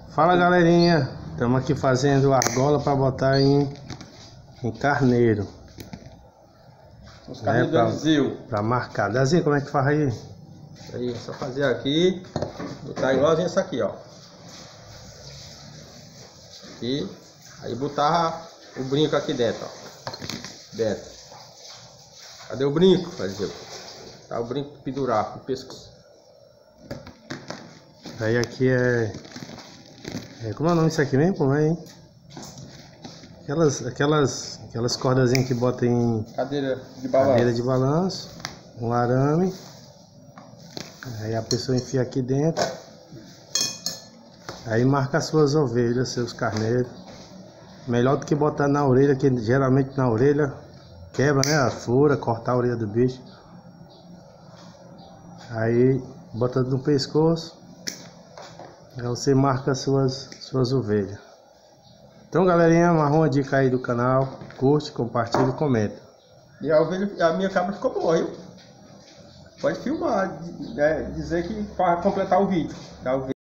Fala galerinha, estamos aqui fazendo argola para botar em carneiro. Os carneiros do Eliseu. Para marcar. Dazinho, como é que faz aí? Isso aí, é só fazer aqui, botar igualzinho essa aqui, ó. Aqui, aí botar o brinco aqui dentro, ó. Dentro. Cadê o brinco, Eliseu? Tá o brinco pendurar no pescoço. Aí aqui como é o nome disso aqui mesmo? Como é, hein? Aquelas cordazinhas que botam em Cadeira de balanço. Cadeira de balanço, um arame. Aí a pessoa enfia aqui dentro. Aí marca as suas ovelhas, seus carneiros. Melhor do que botar na orelha, que geralmente na orelha quebra, né? A fura, cortar a orelha do bicho. Aí bota no pescoço. Aí você marca as suas ovelhas. Então galerinha, amarra uma dica aí do canal. Curte, compartilha e comenta. E a minha cabra ficou boa, viu? Pode filmar, dizer que para completar o vídeo.